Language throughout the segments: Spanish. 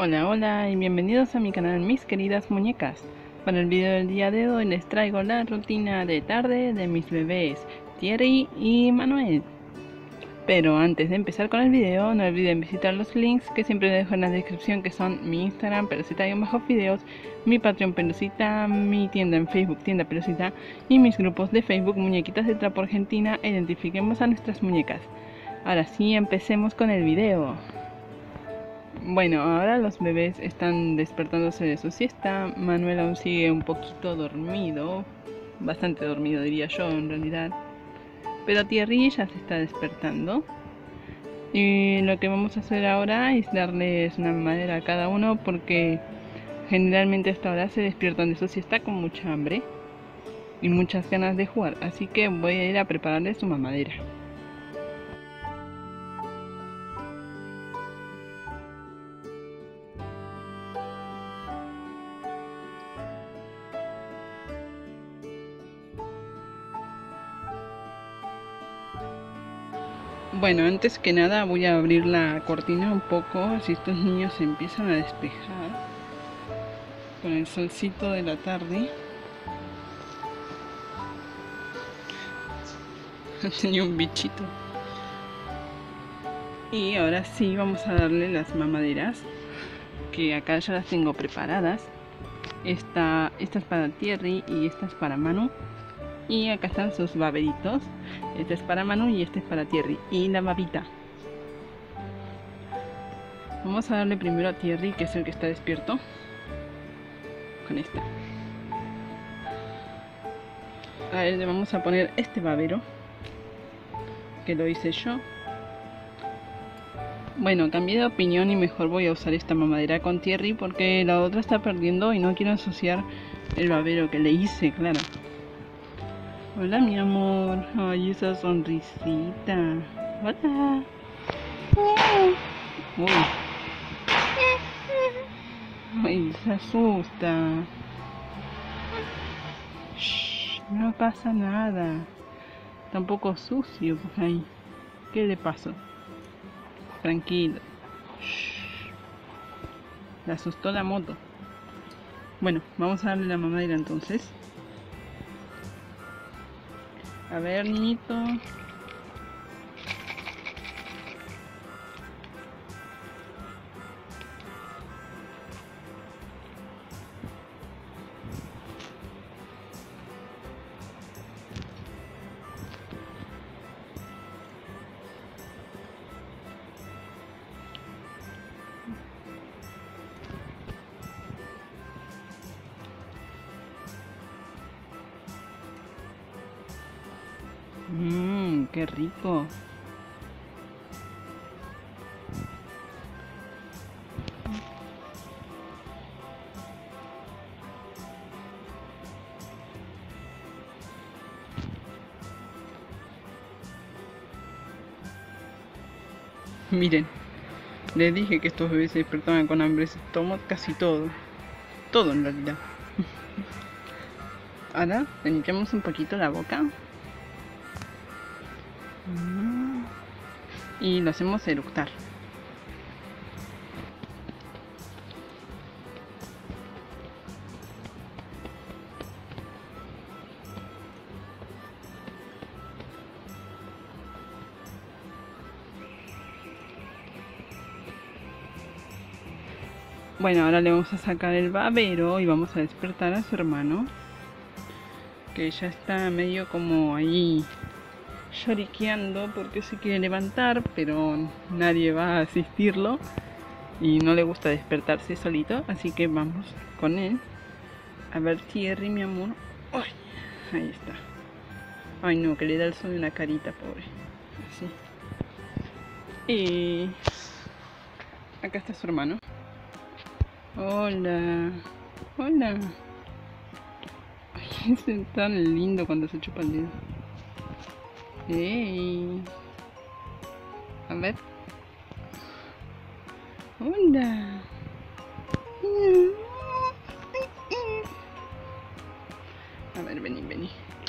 Hola, hola y bienvenidos a mi canal mis queridas muñecas. Para el video del día de hoy les traigo la rutina de tarde de mis bebés Thierry y Manuel. Pero antes de empezar con el video no olviden visitar los links que siempre dejo en la descripción, que son mi Instagram pelucita_videos, mi Patreon pelucita, mi tienda en Facebook tienda pelucita y mis grupos de Facebook muñequitas de trapo Argentina. Identifiquemos a nuestras muñecas. Ahora sí, empecemos con el video. Bueno, ahora los bebés están despertándose de su siesta. Manuel aún sigue un poquito dormido, bastante dormido diría yo en realidad, pero Thierry ya se está despertando. Y lo que vamos a hacer ahora es darles una mamadera a cada uno, porque generalmente hasta ahora se despiertan de su siesta con mucha hambre y muchas ganas de jugar, así que voy a ir a prepararles su mamadera. Bueno, antes que nada voy a abrir la cortina un poco, así estos niños se empiezan a despejar con el solcito de la tarde. Tenía un bichito. Y ahora sí vamos a darle las mamaderas, que acá ya las tengo preparadas. Esta es para Thierry y esta es para Manu. Y acá están sus baberitos. Este es para Manu y este es para Thierry. Y la babita. Vamos a darle primero a Thierry, que es el que está despierto, con esta. A él le vamos a poner este babero, que lo hice yo. Bueno, cambié de opinión y mejor voy a usar esta mamadera con Thierry, porque la otra está perdiendo y no quiero ensuciar el babero que le hice, claro. Hola, mi amor. Ay, esa sonrisita. Hola. Uy. Ay, se asusta. Shh, no pasa nada. Tampoco sucio por ahí. ¿Qué le pasó? Tranquilo. Shh. Le asustó la moto. Bueno, vamos a darle la mamadera entonces. A ver, niñito. Qué rico. Miren, les dije que estos bebés se despertaban con hambre. Se tomó casi todo. Todo en realidad. Ahora le limpiamos un poquito la boca. Y lo hacemos eructar. Bueno, ahora le vamos a sacar el babero y vamos a despertar a su hermano, que ya está medio como ahí lloriqueando porque se quiere levantar, pero nadie va a asistirlo y no le gusta despertarse solito, así que vamos con él. A ver, Thierry, mi amor. ¡Ay! Ahí está. Ay, no, que le da el sol en la carita, pobre. Así. Y acá está su hermano. Hola. Hola. Ay, es tan lindo cuando se chupa el dedo. ¡Ey! A ver. Hola. A ver, vení.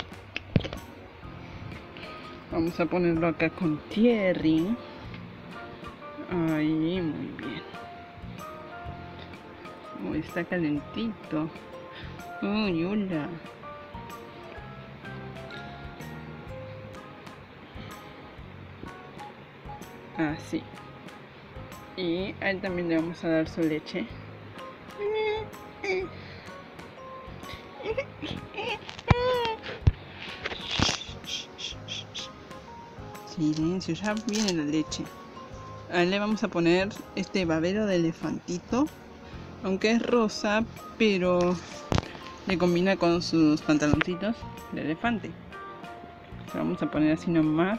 Vamos a ponerlo acá con Thierry. Ahí, muy bien. Uy, está calentito. Uy, hola. Así. Y a él también le vamos a dar su leche. Silencio, ya viene la leche. A él le vamos a poner este babero de elefantito, aunque es rosa, pero le combina con sus pantaloncitos de elefante. Lo vamos a poner así nomás.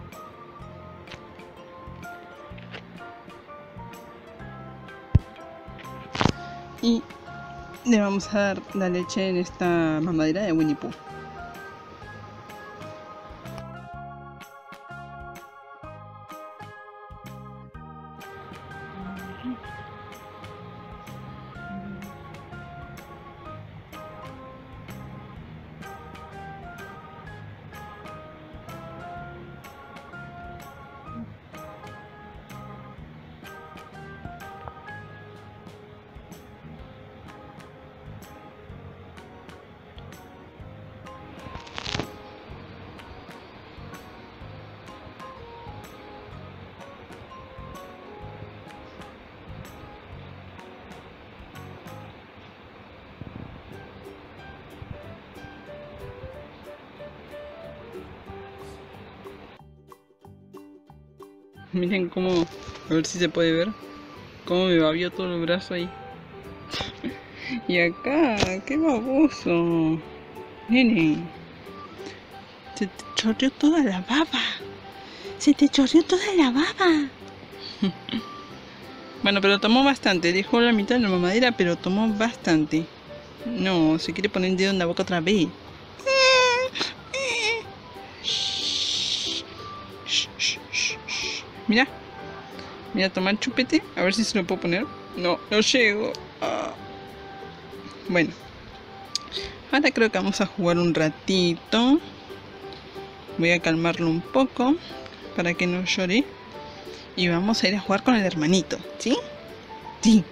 Y le vamos a dar la leche en esta mamadera de Winnie Pooh. Miren cómo, a ver si se puede ver, cómo me babió todo el brazo ahí. Y acá, qué baboso. Nene, se te chorreó toda la baba. Se te chorreó toda la baba. Bueno, pero tomó bastante. Dejó la mitad de la mamadera, pero tomó bastante. No, se quiere poner el dedo en la boca otra vez. Mira, mira, tomar chupete, a ver si se lo puedo poner. No, no llego. Bueno, ahora creo que vamos a jugar un ratito. Voy a calmarlo un poco para que no llore. Y vamos a ir a jugar con el hermanito, ¿sí? Sí.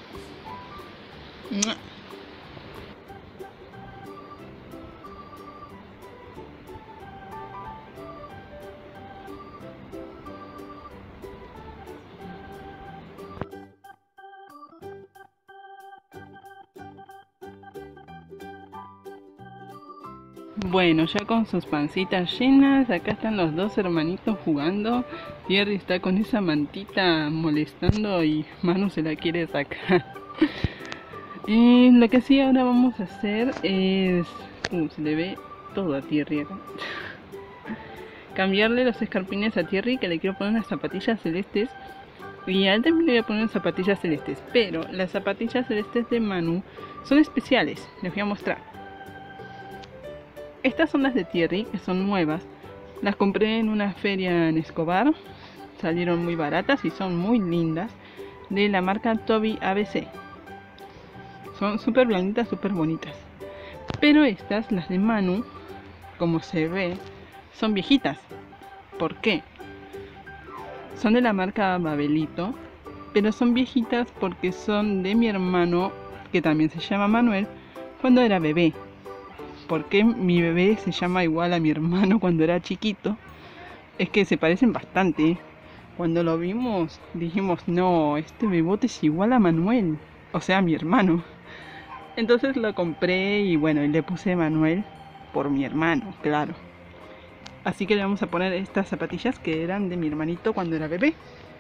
Bueno, ya con sus pancitas llenas, acá están los dos hermanitos jugando. Thierry está con esa mantita molestando y Manu se la quiere sacar. Y lo que sí ahora vamos a hacer es... se le ve todo a Thierry acá. Cambiarle los escarpines a Thierry, que le quiero poner unas zapatillas celestes. Y a él también le voy a poner zapatillas celestes. Pero las zapatillas celestes de Manu son especiales, les voy a mostrar. Estas son las de Thierry, que son nuevas. Las compré en una feria en Escobar. Salieron muy baratas y son muy lindas. De la marca Toby ABC. Son súper blanditas, súper bonitas. Pero estas, las de Manu, como se ve, son viejitas. ¿Por qué? Son de la marca Babelito. Pero son viejitas porque son de mi hermano, que también se llama Manuel, cuando era bebé. Porque mi bebé se llama igual a mi hermano cuando era chiquito. Es que se parecen bastante. Cuando lo vimos dijimos, no, este bebote es igual a Manuel, o sea, a mi hermano. Entonces lo compré y bueno, y le puse Manuel por mi hermano, claro. Así que le vamos a poner estas zapatillas que eran de mi hermanito cuando era bebé.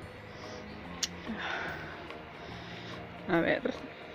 A ver.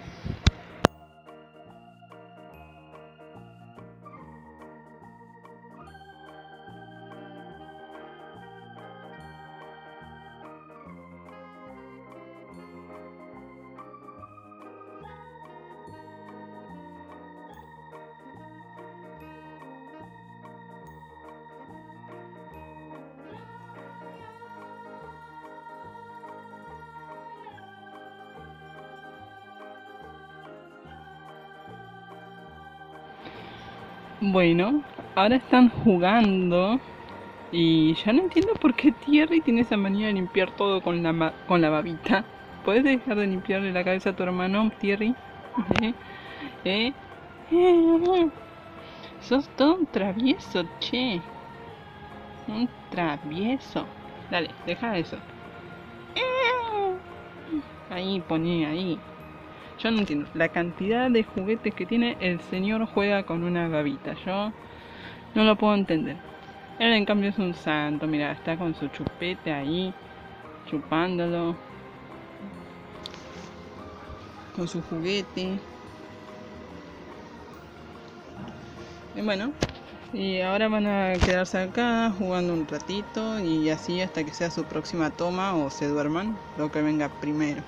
Bueno, ahora están jugando y ya no entiendo por qué Thierry tiene esa manía de limpiar todo con la babita. ¿Puedes dejar de limpiarle la cabeza a tu hermano, Thierry? ¿Eh? ¿Eh? Sos todo un travieso, che. Un travieso. Dale, deja eso. Ahí, poné, ahí. Yo no entiendo. La cantidad de juguetes que tiene, el señor juega con una babita. Yo no lo puedo entender. Él en cambio es un santo. Mira, está con su chupete ahí. Chupándolo. Con su juguete. Y bueno. Y ahora van a quedarse acá jugando un ratito. Y así hasta que sea su próxima toma o se duerman. Lo que venga primero.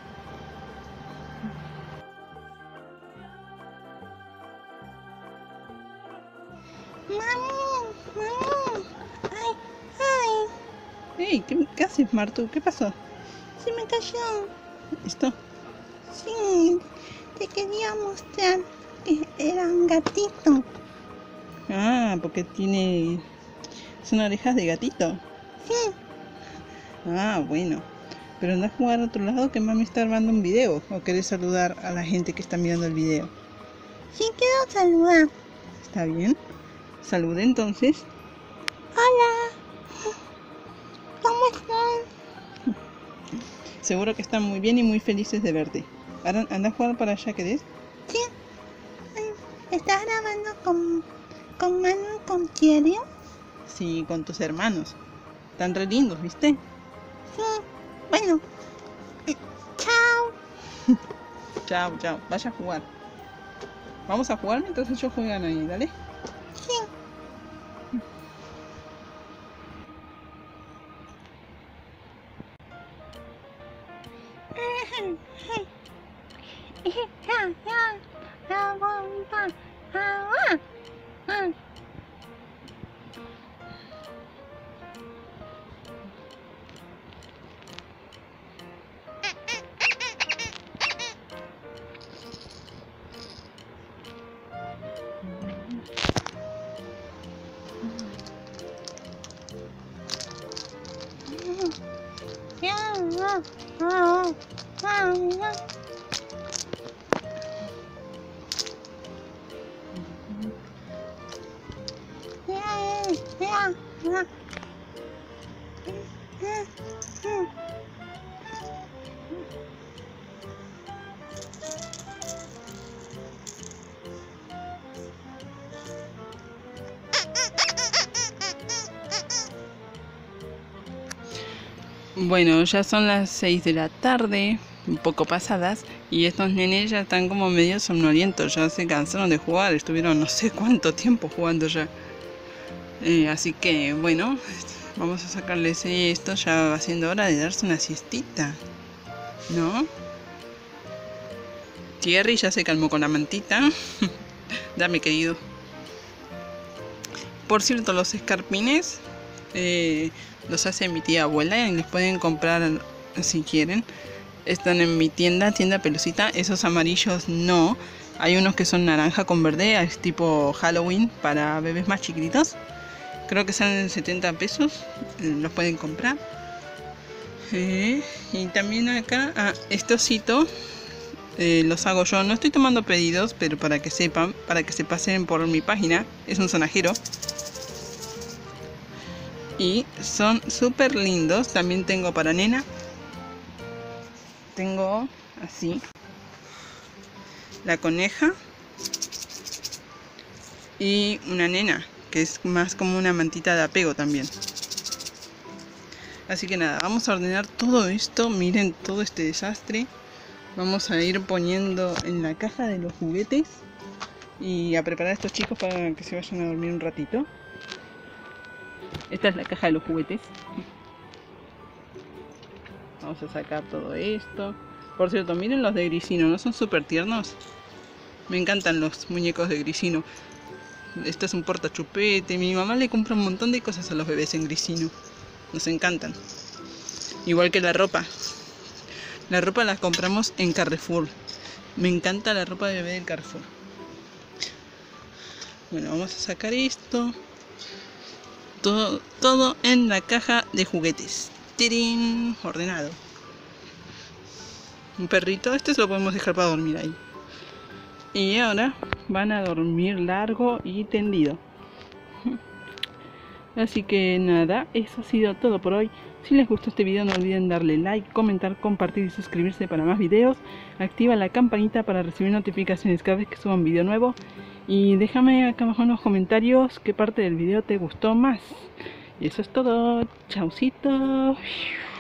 Mami, mami. Ay, ay. Hey, ¿qué haces, Martu? ¿Qué pasó? Se me cayó. ¿Esto? Sí, te quería mostrar que era un gatito. Ah, porque tiene... Son orejas de gatito. Sí, Ah, bueno. Pero anda a jugar a otro lado que mami está grabando un video. ¿O querés saludar a la gente que está mirando el video? sí quiero saludar. ¿Está bien? Salude entonces. Hola. ¿Cómo están? Seguro que están muy bien y muy felices de verte. Ahora anda a jugar para allá, ¿querés? Sí. Ay, ¿estás grabando con Manu y con Thierry? Sí, con tus hermanos. Están re lindos, ¿viste? Sí. Bueno. Chao. Chao, chao. Vaya a jugar. Vamos a jugar mientras ellos juegan ahí, dale. Sí. Bueno, ya son las 6 de la tarde, un poco pasadas, y estos nenes ya están como medio somnolientos, ya se cansaron de jugar, estuvieron no sé cuánto tiempo jugando ya. Así que bueno, vamos a sacarles esto, ya va siendo hora de darse una siestita, ¿no? Thierry ya se calmó con la mantita. Dame, querido. Por cierto, los escarpines los hace mi tía abuela y les pueden comprar si quieren. Están en mi tienda Pelucita. Esos amarillos no. Hay unos que son naranja con verde, es tipo Halloween para bebés más chiquititos. Creo que salen 70 pesos. Los pueden comprar. Y también acá, este osito los hago yo. No estoy tomando pedidos, pero para que sepan, para que se pasen por mi página. Es un sonajero. Y son súper lindos. También tengo para nena. Tengo así la coneja y una nena, que es más como una mantita de apego también. Así que nada, vamos a ordenar todo esto. Miren todo este desastre. Vamos a ir poniendo en la caja de los juguetes y a preparar a estos chicos para que se vayan a dormir un ratito. Esta es la caja de los juguetes. Vamos a sacar todo esto. Por cierto, miren los de Grisino, ¿no son súper tiernos? Me encantan los muñecos de Grisino. Este es un portachupete. Mi mamá le compra un montón de cosas a los bebés en Grisino. Nos encantan. Igual que la ropa. La ropa la compramos en Carrefour. Me encanta la ropa de bebé del Carrefour. Bueno, vamos a sacar esto. Todo en la caja de juguetes. ¡Tirín! Ordenado. Un perrito. Este se lo podemos dejar para dormir ahí. Y ahora van a dormir largo y tendido. Así que nada, eso ha sido todo por hoy. Si les gustó este video no olviden darle like, comentar, compartir y suscribirse para más videos. Activa la campanita para recibir notificaciones cada vez que suba un video nuevo. Y déjame acá abajo en los comentarios qué parte del video te gustó más. Y eso es todo. Chaucito.